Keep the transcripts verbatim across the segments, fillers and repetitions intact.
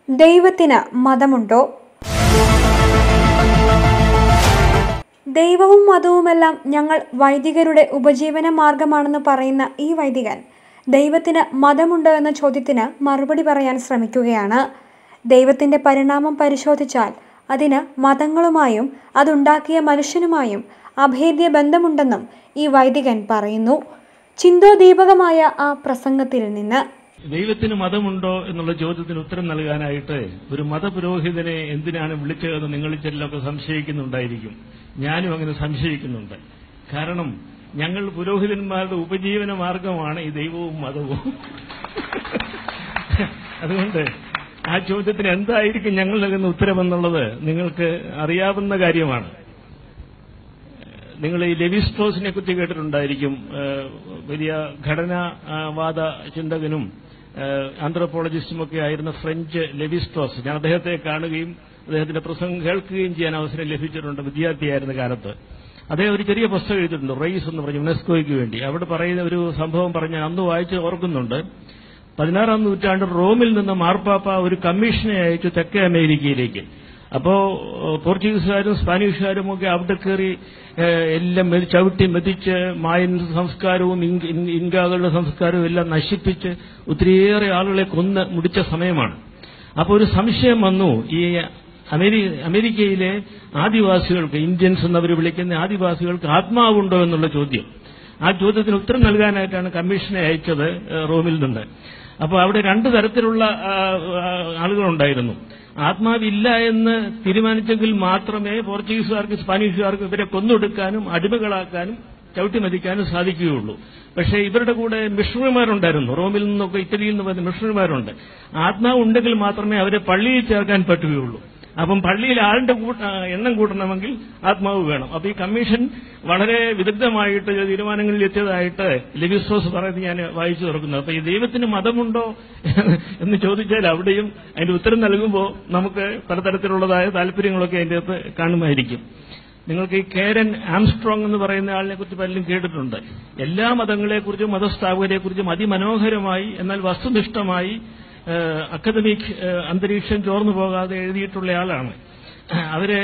ദൈവത്തിന് മതമുണ്ടോ? ദൈവവും മതവുമെല്ലാം ഞങ്ങൾ വൈദികരുടെ ഉപജീവന മാർഗമാണെന്ന് പറയുന്ന ഈ വൈദികൻ ദൈവത്തിന് മതമുണ്ടോ എന്ന ചോദ്യത്തിന് മറുപടി പറയാൻ ശ്രമിക്കുകയാണ്. ദൈവത്തിന്റെ പരിണാമം പരിശോധിച്ചാൽ അതിന് മതങ്ങളുമായും അതുണ്ടാക്കിയ മനുഷ്യനുമായും അഭേദ്യ ബന്ധമുണ്ടെന്നും ഈ വൈദികൻ പറയുന്നു. ചിന്തോദീപകമായ ആ പ്രസംഗത്തിൽ നിന്ന് ദൈവത്തിന് മതമുണ്ടോ എന്നുള്ള ചോദ്യത്തിന് ഉത്തരം നൽകാനായിട്ട് ഒരു മതപുരോഹിതനെ എന്തിനാണ് വിളിച്ചതെന്ന് നിങ്ങളിൽ ചിലരൊക്കെ സംശയിക്കുന്നുണ്ടായിരിക്കും. ഞാനും അങ്ങനെ സംശയിക്കുന്നുണ്ട്. കാരണം ഞങ്ങൾ പുരോഹിതന്മാരുടെ ഉപജീവന മാർഗമാണ് ഈ ദൈവവും മതവും. അതുകൊണ്ട് ആ ചോദ്യത്തിന് എന്തായിരിക്കും ഞങ്ങൾ നൽകുന്ന ഉത്തരമെന്നുള്ളത് നിങ്ങൾക്ക് അറിയാവുന്ന കാര്യമാണ്. നിങ്ങൾ ഈ ലെവി സ്ട്രോസിനെ കുറിച്ച് കേട്ടിട്ടുണ്ടായിരിക്കും. വലിയ ഘടനാവാദ ചിന്തകനും ആന്ത്രോപോളജിസ്റ്റുമൊക്കെ ആയിരുന്ന ഫ്രഞ്ച് ലെവി സ്ട്രോസ്. ഞാൻ അദ്ദേഹത്തെ കാണുകയും അദ്ദേഹത്തിന്റെ പ്രസംഗം കേൾക്കുകയും ചെയ്യാൻ അവസരം ലഭിച്ചിട്ടുണ്ട് വിദ്യാർത്ഥിയായിരുന്ന കാലത്ത്. അദ്ദേഹം ഒരു ചെറിയ പുസ്തകം എഴുതിയിട്ടുണ്ട്, റൈസ് എന്ന് പറഞ്ഞു, യുനെസ്കോയ്ക്ക് വേണ്ടി. അവിടെ പറയുന്ന ഒരു സംഭവം പറഞ്ഞ് അന്ന് വായിച്ച് ഓർക്കുന്നുണ്ട്. പതിനാറാം നൂറ്റാണ്ടിൽ റോമിൽ നിന്ന് മാർപ്പാപ്പ ഒരു കമ്മീഷനെ അയച്ചു തെക്കേ അമേരിക്കയിലേക്ക്. അപ്പോ പോർച്ചുഗീസുകാരും സ്പാനിഷുകാരും ഒക്കെ അവിടെ കയറി എല്ലാം ചവിട്ടി മെതിച്ച് മായൻ സംസ്കാരവും ഇൻകാകളുടെ സംസ്കാരവും എല്ലാം നശിപ്പിച്ച് ഒത്തിരിയേറെ ആളുകളെ കൊന്ന് മുടിച്ച സമയമാണ്. അപ്പോൾ ഒരു സംശയം വന്നു, ഈ അമേരിക്കയിലെ ആദിവാസികൾക്ക്, ഇന്ത്യൻസ് എന്നവർ വിളിക്കുന്ന ആദിവാസികൾക്ക് ആത്മാവുണ്ടോ എന്നുള്ള ചോദ്യം. ആ ചോദ്യത്തിന് ഉത്തരം നൽകാനായിട്ടാണ് കമ്മീഷനെ അയച്ചത് റോമിൽ നിന്ന്. അപ്പോൾ അവിടെ രണ്ടു തരത്തിലുള്ള ആളുകളുണ്ടായിരുന്നു. ആത്മാവില്ല എന്ന് തീരുമാനിച്ചെങ്കിൽ മാത്രമേ പോർച്ചുഗീസുകാർക്ക് സ്പാനിഷുകാർക്ക് ഇവരെ കൊന്നൊടുക്കാനും അടിമകളാക്കാനും ചവിട്ടിമതിക്കാനും സാധിക്കുകയുള്ളൂ. പക്ഷേ ഇവരുടെ കൂടെ മിഷണറിമാരുണ്ടായിരുന്നു. റോമിൽ നിന്നൊക്കെ ഇറ്റലിയിൽ നിന്ന് വരുന്ന മിഷണറിമാരുണ്ട്. ആത്മാവ് ഉണ്ടെങ്കിൽ മാത്രമേ അവരെ പള്ളിയിൽ ചേർക്കാൻ പറ്റുകയുള്ളൂ. അപ്പം പള്ളിയിൽ ആളിന്റെ എണ്ണം കൂട്ടണമെങ്കിൽ ആത്മാവ് വേണം. അപ്പൊ ഈ കമ്മീഷൻ വളരെ വിദഗ്ധമായിട്ട് തീരുമാനങ്ങളിൽ എത്തിയതായിട്ട് ലെവി സ്ട്രോസ് പറയുന്നത് ഞാൻ വായിച്ചു തുറക്കുന്നത്. അപ്പൊ ഈ ദൈവത്തിന് മതമുണ്ടോ എന്ന് ചോദിച്ചാൽ അവിടെയും അതിന്റെ ഉത്തരം നൽകുമ്പോൾ നമുക്ക് പലതരത്തിലുള്ളതായ താല്പര്യങ്ങളൊക്കെ അതിന്റെ അകത്ത് കാണുമായിരിക്കും. നിങ്ങൾക്ക് ഈ കേരൻ ആംസ്ട്രോങ് എന്ന് പറയുന്ന ആളിനെ കുറിച്ച് പലരും കേട്ടിട്ടുണ്ട്. എല്ലാ മതങ്ങളെക്കുറിച്ചും മതസ്ഥാപകരെക്കുറിച്ചും അതിമനോഹരമായി എന്നാൽ വസ്തുനിഷ്ഠമായി അക്കാദമിക് അന്തരീക്ഷം ചോർന്നു പോകാതെ എഴുതിയിട്ടുള്ള ആളാണ്. അവര്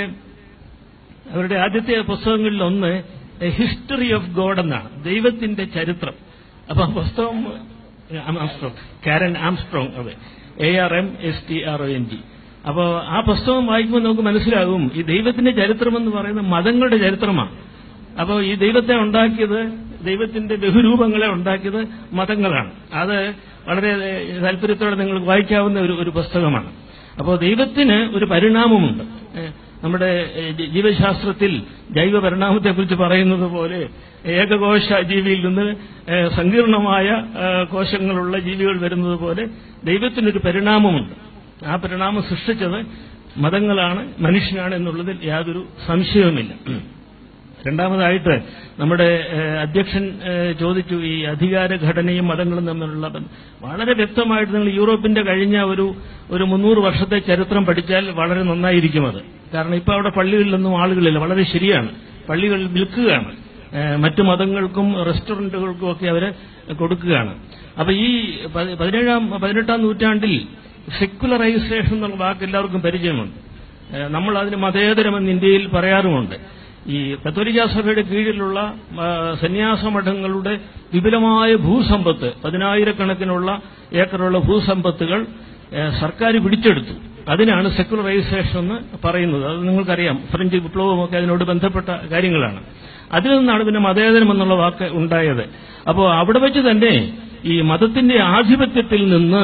അവരുടെ ആദ്യത്തെ പുസ്തകങ്ങളിൽ ഒന്ന് ഹിസ്റ്ററി ഓഫ് ഗോഡ് എന്നാണ്, ദൈവത്തിന്റെ ചരിത്രം. അപ്പൊ ആ പുസ്തകം ആംസ്ട്രോങ്, കാരൻ ആംസ്ട്രോങ്, അതെ, A R M S T R O N G. അപ്പോൾ ആ പുസ്തകം വായിക്കുമ്പോൾ നമുക്ക് മനസ്സിലാകും ഈ ദൈവത്തിന്റെ ചരിത്രം എന്ന് പറയുന്നത് മതങ്ങളുടെ ചരിത്രമാണ്. അപ്പോൾ ഈ ദൈവത്തെ ഉണ്ടാക്കിയത്, ദൈവത്തിന്റെ ബഹുരൂപങ്ങളെ ഉണ്ടാക്കിയത് മതങ്ങളാണ്. അത് വളരെ താല്പര്യത്തോടെ നിങ്ങൾക്ക് വായിക്കാവുന്ന ഒരു ഒരു പുസ്തകമാണ്. അപ്പോൾ ദൈവത്തിന് ഒരു പരിണാമമുണ്ട്. നമ്മുടെ ജീവശാസ്ത്രത്തിൽ ജൈവ പരിണാമത്തെക്കുറിച്ച് പറയുന്നത് പോലെ ഏകകോശ ജീവിയിൽ നിന്ന് സങ്കീർണമായ കോശങ്ങളുള്ള ജീവികൾ വരുന്നത് പോലെ ദൈവത്തിനൊരു പരിണാമമുണ്ട്. ആ പരിണാമം സൃഷ്ടിച്ചത് മതങ്ങളാണ്, മനുഷ്യനാണ് എന്നുള്ളതിൽ യാതൊരു സംശയവുമില്ല. രണ്ടാമതായിട്ട് നമ്മുടെ അധ്യക്ഷൻ ചോദിച്ചു, ഈ അധികാരഘടനയും മതങ്ങളും തമ്മിലുള്ള ബന്ധം. വളരെ വ്യക്തമായിട്ട് നിങ്ങൾ യൂറോപ്പിന്റെ കഴിഞ്ഞ ഒരു ഒരു മുന്നൂറ് വർഷത്തെ ചരിത്രം പഠിച്ചാൽ വളരെ നന്നായിരിക്കും അത്. കാരണം ഇപ്പൊ അവിടെ പള്ളികളിലൊന്നും ആളുകളില്ല. വളരെ ശരിയാണ്, പള്ളികളിൽ വിൽക്കുകയാണ്, മറ്റു മതങ്ങൾക്കും റെസ്റ്റോറന്റുകൾക്കും ഒക്കെ അവരെ കൊടുക്കുകയാണ്. അപ്പൊ ഈ പതിനേഴാം പതിനെട്ടാം നൂറ്റാണ്ടിൽ സെക്യുലറൈസേഷൻ എന്നുള്ള വാക്ക് എല്ലാവർക്കും പരിചയമുണ്ട്. നമ്മൾ അതിന് മതേതരമെന്ന് ഇന്ത്യയിൽ പറയാറുമുണ്ട്. ഈ കത്തോലിക്കാ സഭയുടെ കീഴിലുള്ള സന്യാസമഠങ്ങളുടെ വിപുലമായ ഭൂസമ്പത്ത്, പതിനായിരക്കണക്കിനുള്ള ഏക്കറുള്ള ഭൂസമ്പത്തുകൾ സർക്കാർ പിടിച്ചെടുത്തു. അതിനാണ് സെക്യുലറൈസേഷൻ എന്ന് പറയുന്നത്. അത് നിങ്ങൾക്കറിയാം, ഫ്രഞ്ച് വിപ്ലവമൊക്കെ അതിനോട് ബന്ധപ്പെട്ട കാര്യങ്ങളാണ്. അതിൽ നിന്നാണ് പിന്നെ മതേതരം എന്നുള്ള വാക്ക് ഉണ്ടായത്. അപ്പോൾ അവിടെ വെച്ച് തന്നെ ഈ മതത്തിന്റെ ആധിപത്യത്തിൽ നിന്ന്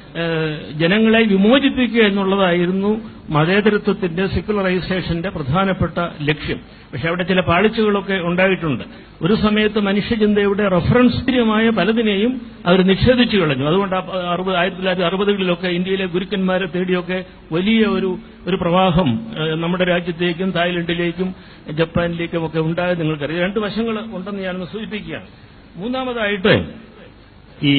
ജനങ്ങളെ വിമോചിപ്പിക്കുക എന്നുള്ളതായിരുന്നു മതേതരത്വത്തിന്റെ, സെക്യുലറൈസേഷന്റെ പ്രധാനപ്പെട്ട ലക്ഷ്യം. പക്ഷെ അവിടെ ചില പാളിച്ചകളൊക്കെ ഉണ്ടായിട്ടുണ്ട്. ഒരു സമയത്ത് മനുഷ്യചിന്തയുടെ റഫറൻസ്യമായ പലതിനെയും അവർ നിഷേധിച്ചു കളഞ്ഞു. അതുകൊണ്ട് അറുപത് ആയിരത്തി തൊള്ളായിരത്തി അറുപതുകളിലൊക്കെ ഇന്ത്യയിലെ ഗുരുക്കന്മാരെ തേടിയൊക്കെ വലിയ ഒരു ഒരു പ്രവാഹം നമ്മുടെ രാജ്യത്തേക്കും തായ്ലൻഡിലേക്കും ജപ്പാനിലേക്കും ഒക്കെ ഉണ്ടായത് നിങ്ങൾക്കറിയാം. രണ്ട് വശങ്ങൾ ഉണ്ടെന്ന് ഞാനൊന്ന് സൂചിപ്പിക്കുകയാണ്. മൂന്നാമതായിട്ട് ഈ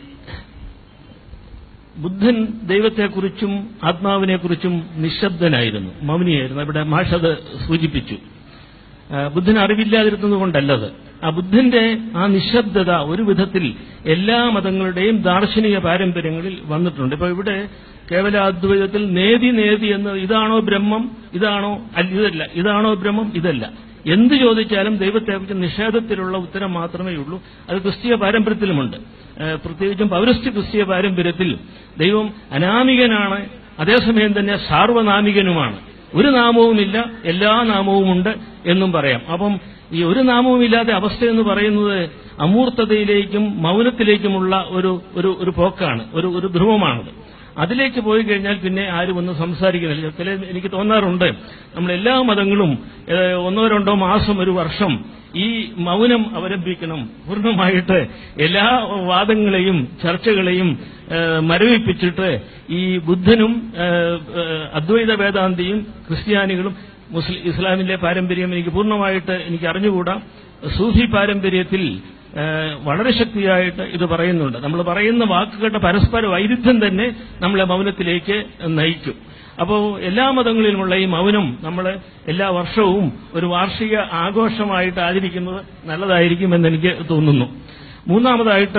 ബുദ്ധൻ ദൈവത്തെക്കുറിച്ചും ആത്മാവിനെക്കുറിച്ചും നിശബ്ദനായിരുന്നു, മൗനിയായിരുന്നു. ഇവിടെ മാഷത് സൂചിപ്പിച്ചു. ബുദ്ധൻ അറിവില്ലാതിരുന്നത് കൊണ്ടല്ലത്. ആ ബുദ്ധന്റെ ആ നിശബ്ദത ഒരു വിധത്തിൽ എല്ലാ മതങ്ങളുടെയും ദാർശനിക പാരമ്പര്യങ്ങളിൽ വന്നിട്ടുണ്ട്. ഇപ്പൊ ഇവിടെ കേവല അദ്വൈതത്തിൽ നേതി നേതി എന്ന് ഇതാണോ ബ്രഹ്മം, ഇതാണോ ഇതല്ല, ഇതാണോ ബ്രഹ്മം, ഇതല്ല, എന്ത് ചോദിച്ചാലും ദൈവത്തെക്കുറിച്ച് നിഷേധത്തിലുള്ള ഉത്തരം മാത്രമേ ഉള്ളൂ. അത് ക്രിസ്തീയ പാരമ്പര്യത്തിലുമുണ്ട്. പ്രത്യേകിച്ചും പൗരസ്ത്യ ക്രിസ്തീയ പാരമ്പര്യത്തിൽ ദൈവം അനാമികനാണ്, അതേസമയം തന്നെ സാർവനാമികനുമാണ്. ഒരു നാമവുമില്ല, എല്ലാ നാമവുമുണ്ട് എന്നും പറയാം. അപ്പം ഈ ഒരു നാമവുമില്ലാത്ത അവസ്ഥ എന്ന് പറയുന്നത് അമൂർത്തതയിലേക്കും മൗനത്തിലേക്കുമുള്ള ഒരു ഒരു ഒരു പോക്കാണ്, ഒരു ഒരു ധ്രുവമാണത്. അതിലേക്ക് പോയി കഴിഞ്ഞാൽ പിന്നെ ആരും ഒന്നും സംസാരിക്കുന്നില്ല. ചില എനിക്ക് തോന്നാറുണ്ട് നമ്മളെല്ലാ മതങ്ങളും ഒന്നോ രണ്ടോ മാസം ഒരു വർഷം ഈ മൗനം അവലംബിക്കണം, പൂർണ്ണമായിട്ട് എല്ലാ വാദങ്ങളെയും ചർച്ചകളെയും മരവിപ്പിച്ചിട്ട് ഈ ബുദ്ധനും അദ്വൈത വേദാന്തിയും ക്രിസ്ത്യാനികളും മുസ്ലിം ഇസ്ലാമിന്റെ പാരമ്പര്യം എനിക്ക് പൂർണ്ണമായിട്ട് എനിക്ക് അറിഞ്ഞുകൂടാ. സൂഫി പാരമ്പര്യത്തിൽ വളരെ ശക്തിയായിട്ട് ഇത് പറയുന്നുണ്ട്. നമ്മൾ പറയുന്ന വാക്കുകളുടെ പരസ്പര വൈരുദ്ധ്യം തന്നെ നമ്മളെ മൗനത്തിലേക്ക് നയിക്കും. അപ്പോൾ എല്ലാ മതങ്ങളിലുമുള്ള ഈ മൗനം നമ്മൾ എല്ലാ വർഷവും ഒരു വാർഷിക ആഘോഷമായിട്ട് ആചരിക്കുന്നത് നല്ലതായിരിക്കുമെന്ന് എനിക്ക് തോന്നുന്നു. മൂന്നാമതായിട്ട്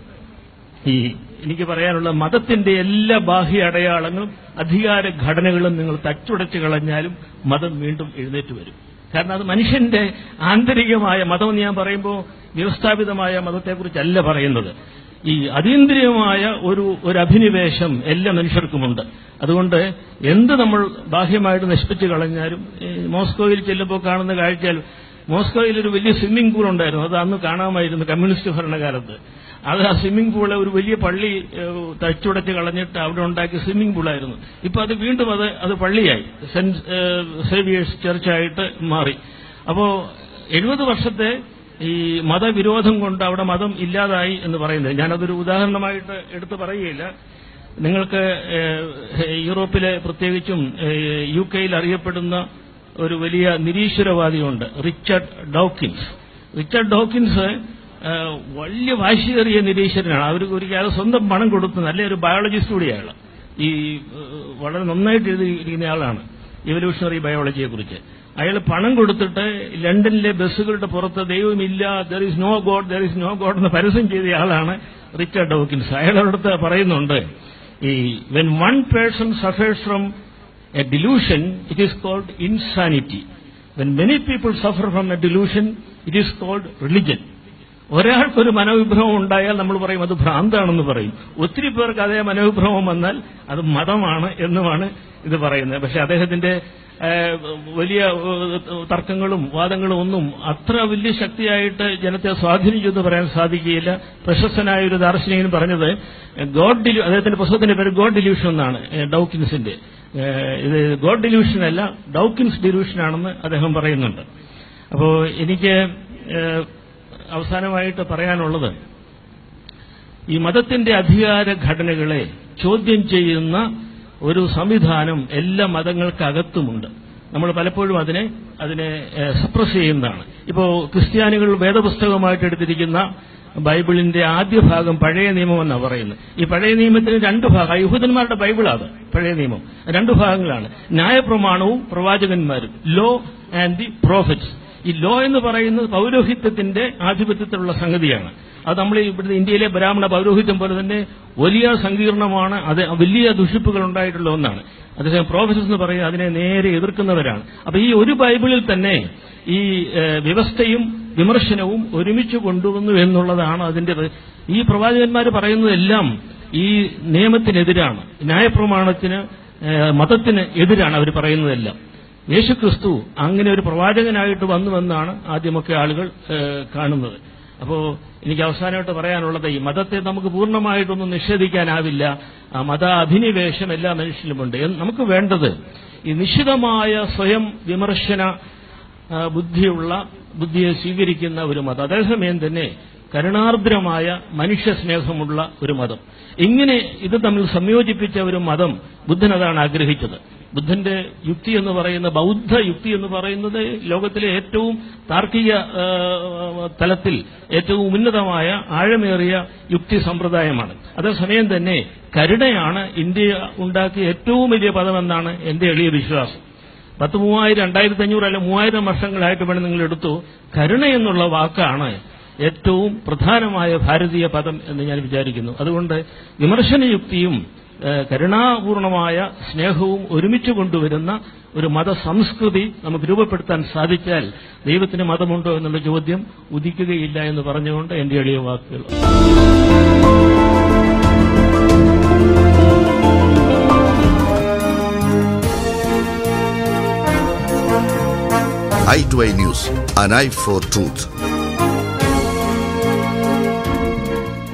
ഈ എനിക്ക് പറയാനുള്ള മതത്തിന്റെ എല്ലാ ബാഹ്യ അടയാളങ്ങളും അധികാര ഘടനകളും നിങ്ങൾ തച്ചുടച്ചു കളഞ്ഞാലും മതം വീണ്ടും എഴുന്നേറ്റ് വരും. കാരണം അത് മനുഷ്യന്റെ ആന്തരികമായ മതം എന്ന് ഞാൻ പറയുമ്പോൾ വ്യവസ്ഥാപിതമായ മതത്തെക്കുറിച്ചല്ല പറയുന്നത്. ഈ അതീന്ദ്രിയമായ ഒരു ഒരു അഭിനിവേശം എല്ലാ മനുഷ്യർക്കുമുണ്ട്. അതുകൊണ്ട് എന്ത് നമ്മൾ ബാഹ്യമായിട്ട് നശിപ്പിച്ചു കളഞ്ഞാലും, മോസ്കോയിൽ ചെല്ലുമ്പോൾ കാണുന്ന കാഴ്ചയിൽ മോസ്കോയിൽ ഒരു വലിയ സ്വിമ്മിംഗ് പൂൾ ഉണ്ടായിരുന്നു. അത് അന്ന് കാണാമായിരുന്നു കമ്മ്യൂണിസ്റ്റ് ഭരണകാലത്ത്. അത് ആ സ്വിമ്മിംഗ് പൂള് ഒരു വലിയ പള്ളി തച്ചുടച്ച് കളഞ്ഞിട്ട് അവിടെ ഉണ്ടാക്കിയ സ്വിമ്മിംഗ് പൂളായിരുന്നു. ഇപ്പൊ അത് വീണ്ടും അത് അത് പള്ളിയായി, സെന്റ് സേവിയേഴ്സ് ചർച്ചായിട്ട് മാറി. അപ്പോ എഴുപത് വർഷത്തെ ഈ മതവിരോധം കൊണ്ട് അവിടെ മതം ഇല്ലാതായി എന്ന് പറയുന്നത് ഞാനതൊരു ഉദാഹരണമായിട്ട് എടുത്തു പറയുകയില്ല. നിങ്ങൾക്ക് യൂറോപ്പിലെ പ്രത്യേകിച്ചും യു കെയിൽ അറിയപ്പെടുന്ന ഒരു വലിയ നിരീശ്വരവാദിയുണ്ട്, റിച്ചാർഡ് ഡോക്കിൻസ്. റിച്ചാർഡ് ഡോക്കിൻസ് വലിയ വാശിയേറിയ നിരീശ്വരനാണ്. അവർക്ക് ഒരിക്കലും സ്വന്തം പണം കൊടുത്ത് നല്ലൊരു ബയോളജിസ്റ്റ് കൂടിയാണ്. ഈ വളരെ നന്നായിട്ട് എഴുതിയിരിക്കുന്ന ആളാണ് ഇവല്യൂഷണറി ബയോളജിയെക്കുറിച്ച്. അയാൾ പണം കൊടുത്തിട്ട് ലണ്ടനിലെ ബസ്സുകളുടെ പുറത്ത് ദൈവമില്ല, there is no God, there is no God എന്ന് പരസ്യം ചെയ്ത ആളാണ് റിച്ചാർഡ് ഡോക്കിൻസ്. അയാൾ അവിടുത്തെ പറയുന്നുണ്ട്, ഈ when one person suffers from a delusion it is called insanity. When many people suffer from a delusion it is called religion. ഒരാൾക്കൊരു മനോവിഭ്രമം ഉണ്ടായാൽ നമ്മൾ പറയും അത് ഭ്രാന്താണെന്ന് പറയും. ഒത്തിരി പേർക്ക് അതേ മനോവിഭ്രമം വന്നാൽ അത് മതമാണ് എന്നുമാണ് ഇത് പറയുന്നത്. പക്ഷെ അദ്ദേഹത്തിന്റെ വലിയ തർക്കങ്ങളും വാദങ്ങളും ഒന്നും അത്ര വലിയ ശക്തിയായിട്ട് ജനത്തെ സ്വാധീനിച്ചു എന്ന് പറയാൻ സാധിക്കുകയില്ല. പ്രശസ്തനായ ഒരു ദാർശനികൻ പറഞ്ഞത് ഗോഡ് ഡിലൂ അദ്ദേഹത്തിന്റെ പുസ്തകത്തിന്റെ പേര് ഗോഡ് ഡിലൂഷൻ എന്നാണ്, ഡൗക്കിൻസിന്റെ. ഇത് ഗോഡ് ഡിലൂഷൻ അല്ല, ഡൗക്കിൻസ് ഡിലൂഷനാണെന്ന് അദ്ദേഹം പറയുന്നുണ്ട്. അപ്പോ എനിക്ക് അവസാനമായിട്ട് പറയാനുള്ളത്, ഈ മതത്തിന്റെ അധികാര ഘടനകളെ ചോദ്യം ചെയ്യുന്ന ഒരു സംവിധാനം എല്ലാ മതങ്ങൾക്കകത്തുമുണ്ട്. നമ്മൾ പലപ്പോഴും അതിനെ അതിനെ സപ്രസ് ചെയ്യുന്നതാണ്. ഇപ്പോ ക്രിസ്ത്യാനികൾ വേദപുസ്തകമായിട്ട് എടുത്തിരിക്കുന്ന ബൈബിളിന്റെ ആദ്യ ഭാഗം പഴയ നിയമം എന്നാണ് പറയുന്നത്. ഈ പഴയ നിയമത്തിന് രണ്ട് ഭാഗം, യഹൂദന്മാരുടെ ബൈബിളാണ് പഴയ നിയമം. രണ്ട് ഭാഗങ്ങളാണ്, ന്യായപ്രമാണവും പ്രവാചകന്മാരും, ലോ ആൻഡ് ദി പ്രോഫറ്റ്സ്. ഈ ലോ എന്ന് പറയുന്നത് പൗരോഹിത്യത്തിന്റെ ആധിപത്യത്തിലുള്ള സംഗതിയാണ്. അത് നമ്മൾ ഇവിടുത്തെ ഇന്ത്യയിലെ ബ്രാഹ്മണ പൗരോഹിത്യം പോലെ തന്നെ വലിയ സങ്കീർണമാണ്, അത് വലിയ ദുഷിപ്പുകൾ ഉണ്ടായിട്ടുള്ള ഒന്നാണ്. അതേസമയം പ്രോഫറ്റ്സ് എന്ന് പറയുന്നത് അതിനെ നേരെ എതിർക്കുന്നവരാണ്. അപ്പൊ ഈ ഒരു ബൈബിളിൽ തന്നെ ഈ വ്യവസ്ഥയും വിമർശനവും ഒരുമിച്ച് കൊണ്ടുവന്നു എന്നുള്ളതാണ് അതിന്റെ. ഈ പ്രവാചകന്മാർ പറയുന്നതെല്ലാം ഈ നിയമത്തിനെതിരാണ്, ന്യായപ്രമാണത്തിന്, മതത്തിന് എതിരാണ് അവർ പറയുന്നതെല്ലാം. യേശുക്രിസ്തു അങ്ങനെ ഒരു പ്രവാചകനായിട്ട് വന്നുവെന്നാണ് ആദ്യമൊക്കെ ആളുകൾ കാണുന്നത്. അപ്പോ എനിക്ക് അവസാനമായിട്ട് പറയാനുള്ളത്, ഈ മതത്തെ നമുക്ക് പൂർണ്ണമായിട്ടൊന്നും നിഷേധിക്കാനാവില്ല. ആ മത അഭിനിവേശം എല്ലാ മനുഷ്യരിലുമുണ്ട്. നമുക്ക് വേണ്ടത് ഈ നിശ്ചിതമായ സ്വയം വിമർശന ബുദ്ധിയുള്ള ബുദ്ധിയെ സ്വീകരിക്കുന്ന ഒരു മതം, അതേസമയം തന്നെ കരുണാർദ്രമായ മനുഷ്യ സ്നേഹമുള്ള ഒരു മതം. ഇങ്ങനെ ഇത് തമ്മിൽ സംയോജിപ്പിച്ച ഒരു മതം ബുദ്ധൻ അതാണ് ആഗ്രഹിച്ചത്. ബുദ്ധന്റെ യുക്തി എന്ന് പറയുന്ന, ബൗദ്ധ യുക്തി എന്ന് പറയുന്നത് ലോകത്തിലെ ഏറ്റവും താർക്കിക തലത്തിൽ ഏറ്റവും ഉന്നതമായ ആഴമേറിയ യുക്തി സമ്പ്രദായമാണ്. അതേസമയം തന്നെ കരുണയാണ് ഇന്ത്യ ഉണ്ടാക്കിയ ഏറ്റവും വലിയ പദമെന്നാണ് എന്റെ എളിയ വിശ്വാസം. പത്ത് മൂവായിരം രണ്ടായിരത്തി അഞ്ഞൂറ് അല്ല മൂവായിരം വർഷങ്ങളായിട്ട് വേണം നിങ്ങൾ എടുത്തു. കരുണ എന്നുള്ള വാക്കാണ് ഏറ്റവും പ്രധാനമായ ഭാരതീയ പദം എന്ന് ഞാൻ വിചാരിക്കുന്നു. അതുകൊണ്ട് വിമർശനയുക്തിയും കരുണാപൂർണമായ സ്നേഹവും ഒരുമിച്ച് കൊണ്ടുവരുന്ന ഒരു മതസംസ്കൃതി നമുക്ക് രൂപപ്പെടുത്താൻ സാധിച്ചാൽ ദൈവത്തിന് മതമുണ്ടോ എന്നുള്ള ചോദ്യം ഉദിക്കുകയില്ല എന്ന് പറഞ്ഞുകൊണ്ട് എന്റെ എളിയ വാക്കുകൾ. i two i News, an eye for truth.